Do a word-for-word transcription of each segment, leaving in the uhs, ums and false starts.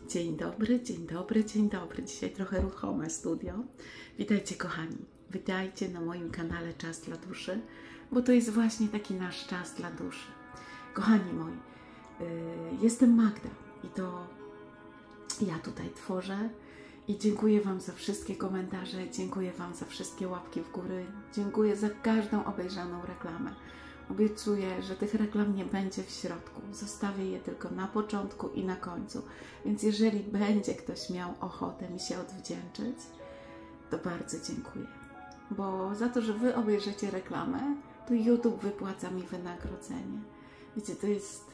Dzień dobry, dzień dobry, dzień dobry. Dzisiaj trochę ruchome studio. Witajcie kochani, witajcie na moim kanale Czas dla Duszy, bo to jest właśnie taki nasz czas dla duszy. Kochani moi, yy, jestem Magda i to ja tutaj tworzę i dziękuję Wam za wszystkie komentarze, dziękuję Wam za wszystkie łapki w górę, dziękuję za każdą obejrzaną reklamę. Obiecuję, że tych reklam nie będzie w środku. Zostawię je tylko na początku i na końcu. Więc jeżeli będzie ktoś miał ochotę mi się odwdzięczyć, to bardzo dziękuję. Bo za to, że Wy obejrzycie reklamę, to YouTube wypłaca mi wynagrodzenie. Wiecie, to jest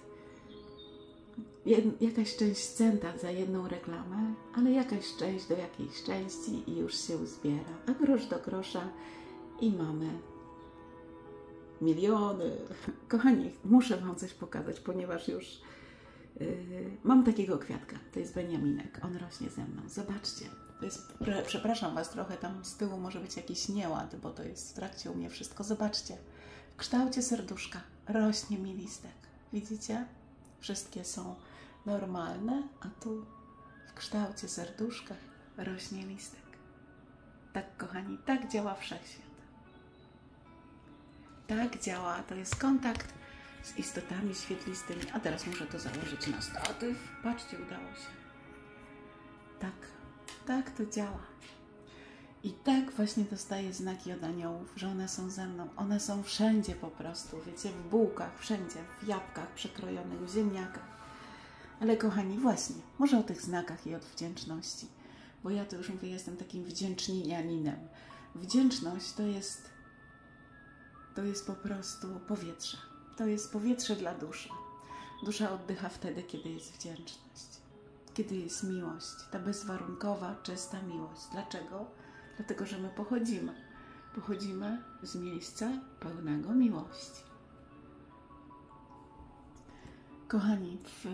jakaś część centa za jedną reklamę, ale jakaś część do jakiejś części i już się uzbiera. A grosz do grosza i mamy miliony. Kochani, muszę Wam coś pokazać, ponieważ już yy, mam takiego kwiatka. To jest Beniaminek. On rośnie ze mną. Zobaczcie. To jest, przepraszam Was trochę, tam z tyłu może być jakiś nieład, bo to jest w trakcie u mnie wszystko. Zobaczcie. W kształcie serduszka rośnie mi listek. Widzicie? Wszystkie są normalne, a tu w kształcie serduszka rośnie listek. Tak, kochani, tak działa wszechświat. Tak działa, to jest kontakt z istotami świetlistymi. A teraz muszę to założyć na statyw. Patrzcie, udało się. Tak, tak to działa. I tak właśnie dostaję znaki od aniołów, że one są ze mną. One są wszędzie po prostu, wiecie, w bułkach, wszędzie, w jabłkach przekrojonych, w ziemniakach. Ale kochani, właśnie, może o tych znakach i od wdzięczności. Bo ja to już mówię, jestem takim wdzięcznianinem. Wdzięczność to jest To jest po prostu powietrze. To jest powietrze dla duszy. Dusza oddycha wtedy, kiedy jest wdzięczność. Kiedy jest miłość. Ta bezwarunkowa, czysta miłość. Dlaczego? Dlatego, że my pochodzimy. Pochodzimy z miejsca pełnego miłości. Kochani, w...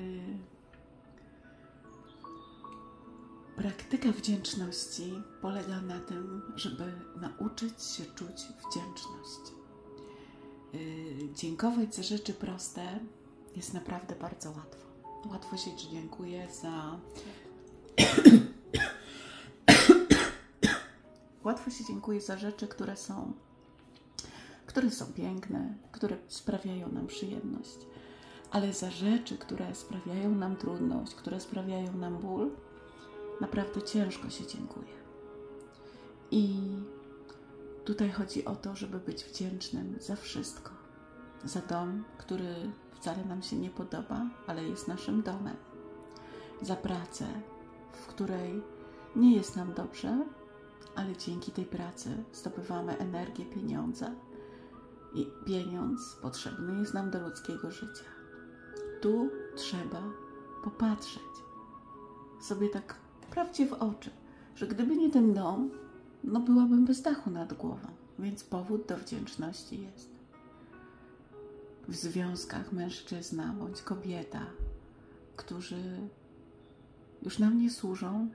praktyka wdzięczności polega na tym, żeby nauczyć się czuć wdzięczność. Yy, dziękować za rzeczy proste jest naprawdę bardzo łatwo. Łatwo się dziękuję za... łatwo się dziękuję za rzeczy, które są, które są piękne, które sprawiają nam przyjemność. Ale za rzeczy, które sprawiają nam trudność, które sprawiają nam ból, naprawdę ciężko się dziękuję. I tutaj chodzi o to, żeby być wdzięcznym za wszystko. Za dom, który wcale nam się nie podoba, ale jest naszym domem. Za pracę, w której nie jest nam dobrze, ale dzięki tej pracy zdobywamy energię, pieniądze. I pieniądz potrzebny jest nam do ludzkiego życia. Tu trzeba popatrzeć sobie tak prawdzie w oczy, że gdyby nie ten dom, no byłabym bez dachu nad głową, więc powód do wdzięczności jest. W związkach mężczyzna bądź kobieta, którzy już nam nie służą,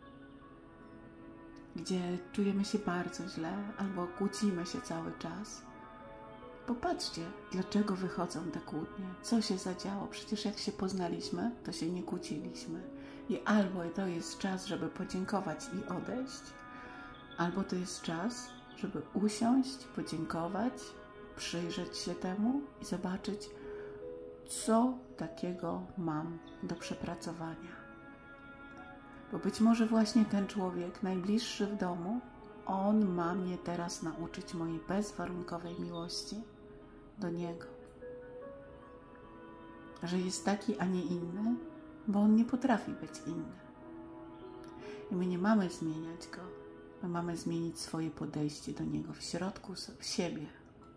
gdzie czujemy się bardzo źle albo kłócimy się cały czas. Popatrzcie, dlaczego wychodzą te kłótnie, co się zadziało. Przecież jak się poznaliśmy, to się nie kłóciliśmy. I albo to jest czas, żeby podziękować i odejść, albo to jest czas, żeby usiąść, podziękować, przyjrzeć się temu i zobaczyć, co takiego mam do przepracowania. Bo być może właśnie ten człowiek najbliższy w domu, on ma mnie teraz nauczyć mojej bezwarunkowej miłości do niego. Że jest taki, a nie inny, bo on nie potrafi być inny. I my nie mamy zmieniać go. My mamy zmienić swoje podejście do niego w środku, w siebie.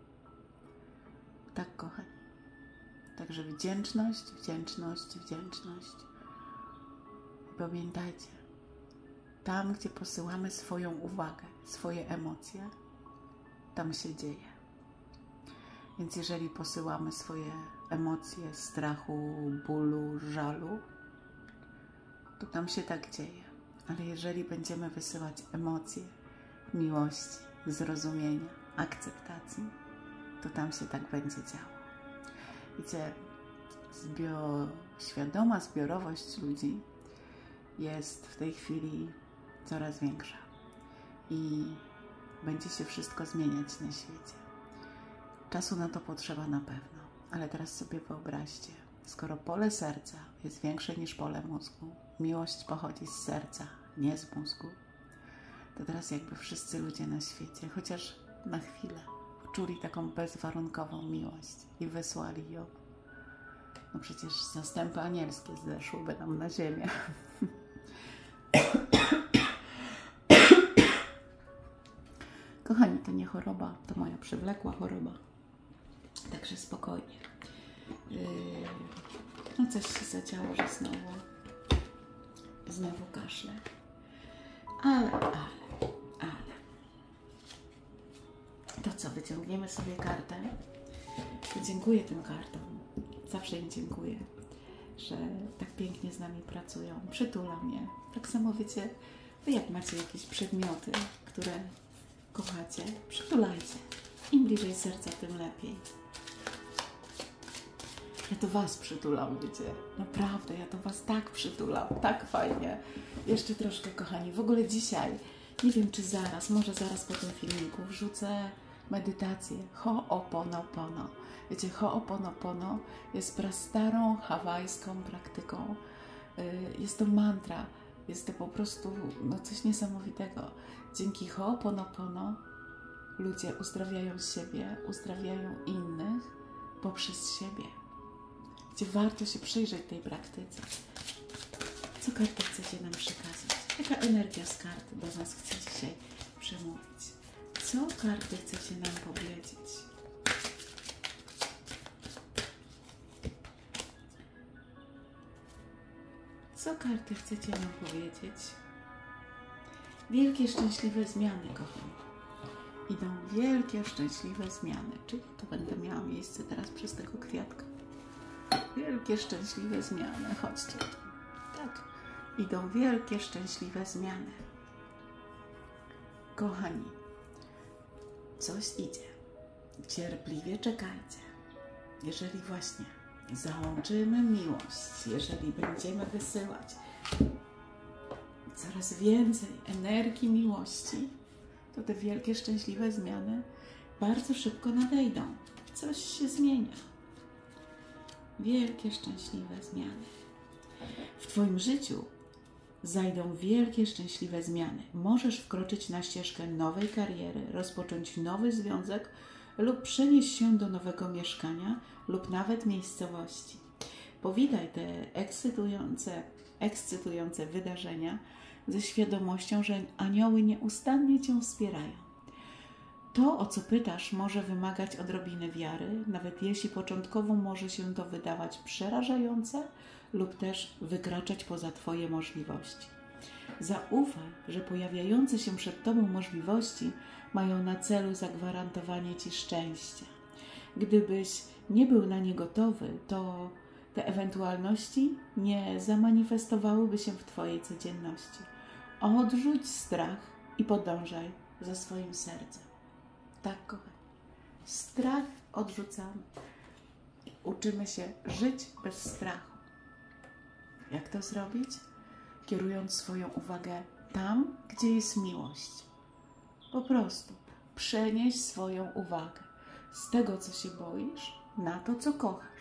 Tak, kochani. Także wdzięczność, wdzięczność, wdzięczność. I pamiętajcie, tam, gdzie posyłamy swoją uwagę, swoje emocje, tam się dzieje. Więc jeżeli posyłamy swoje emocje strachu, bólu, żalu, to tam się tak dzieje. Ale jeżeli będziemy wysyłać emocje miłości, zrozumienia, akceptacji, to tam się tak będzie działo. Wiecie, zbio... świadoma zbiorowość ludzi jest w tej chwili coraz większa i będzie się wszystko zmieniać na świecie. Czasu na to potrzeba na pewno, ale teraz sobie wyobraźcie, skoro pole serca jest większe niż pole mózgu, miłość pochodzi z serca, nie z mózgu, to teraz jakby wszyscy ludzie na świecie, chociaż na chwilę, czuli taką bezwarunkową miłość i wysłali ją. No przecież zastępy anielskie zeszłyby nam na ziemię. Kochani, to nie choroba, to moja przewlekła choroba. Także spokojnie. Yy, no coś się zadziało, że znowu, znowu kaszle. Ale, ale, ale. To co, wyciągniemy sobie kartę? To dziękuję tym kartom. Zawsze im dziękuję, że tak pięknie z nami pracują. Przytulam je. Tak samo wiecie, wy jak macie jakieś przedmioty, które kochacie, przytulajcie. Im bliżej serca, tym lepiej. Ja to was przytulam, wiecie. Naprawdę, ja to was tak przytulam. Tak fajnie. Jeszcze troszkę, kochani. W ogóle dzisiaj, nie wiem czy zaraz, może zaraz po tym filmiku wrzucę medytację Ho'oponopono. Wiecie, Ho'oponopono jest prastarą hawajską praktyką. Jest to mantra. Jest to po prostu no, coś niesamowitego. Dzięki Ho'oponopono ludzie uzdrawiają siebie, uzdrawiają innych poprzez siebie. Gdzie warto się przyjrzeć tej praktyce. Co karty chcecie nam przekazać? Jaka energia z kart do nas chce dzisiaj przemówić? Co karty chcecie nam powiedzieć? Co karty chcecie nam powiedzieć? Wielkie, szczęśliwe zmiany, kochani. Idą wielkie, szczęśliwe zmiany. Czyli to będę miała miejsce teraz przez tego kwiatka. Wielkie, szczęśliwe zmiany. Chodźcie tu. Tak. Idą wielkie, szczęśliwe zmiany. Kochani, coś idzie. Cierpliwie czekajcie. Jeżeli właśnie załączymy miłość, jeżeli będziemy wysyłać coraz więcej energii miłości, to te wielkie, szczęśliwe zmiany bardzo szybko nadejdą. Coś się zmienia. Wielkie, szczęśliwe zmiany. W Twoim życiu zajdą wielkie, szczęśliwe zmiany. Możesz wkroczyć na ścieżkę nowej kariery, rozpocząć nowy związek lub przenieść się do nowego mieszkania lub nawet miejscowości. Powitaj te ekscytujące, ekscytujące wydarzenia ze świadomością, że anioły nieustannie Cię wspierają. To, o co pytasz, może wymagać odrobiny wiary, nawet jeśli początkowo może się to wydawać przerażające lub też wykraczać poza Twoje możliwości. Zaufaj, że pojawiające się przed Tobą możliwości mają na celu zagwarantowanie Ci szczęścia. Gdybyś nie był na nie gotowy, to te ewentualności nie zamanifestowałyby się w Twojej codzienności. Odrzuć strach i podążaj za swoim sercem. Tak, kochani. Strach odrzucamy. Uczymy się żyć bez strachu. Jak to zrobić? Kierując swoją uwagę tam, gdzie jest miłość. Po prostu przenieś swoją uwagę z tego, co się boisz, na to, co kochasz.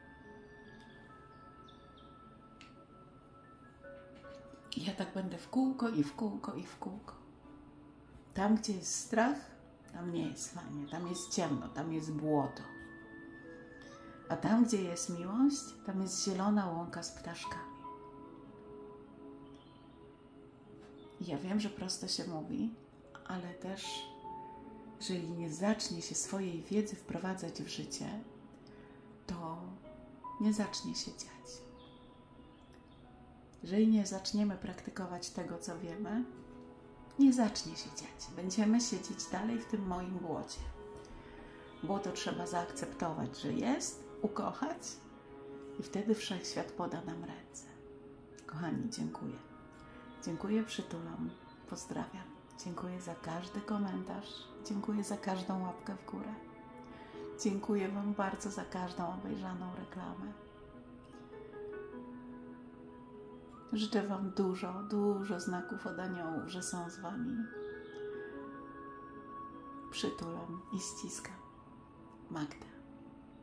I ja tak będę w kółko i w kółko i w kółko. Tam, gdzie jest strach, tam nie jest fajnie, tam jest ciemno, tam jest błoto. A tam, gdzie jest miłość, tam jest zielona łąka z ptaszkami. I ja wiem, że prosto się mówi, ale też, jeżeli nie zacznie się swojej wiedzy wprowadzać w życie, to nie zacznie się dziać. Jeżeli nie zaczniemy praktykować tego, co wiemy, nie zacznie się dziać. Będziemy siedzieć dalej w tym moim błocie. Błoto trzeba zaakceptować, że jest, ukochać i wtedy wszechświat poda nam ręce. Kochani, dziękuję. Dziękuję, przytulam, pozdrawiam. Dziękuję za każdy komentarz. Dziękuję za każdą łapkę w górę. Dziękuję Wam bardzo za każdą obejrzaną reklamę. Życzę Wam dużo, dużo znaków od aniołów, że są z Wami. Przytulam i ściskam. Magda.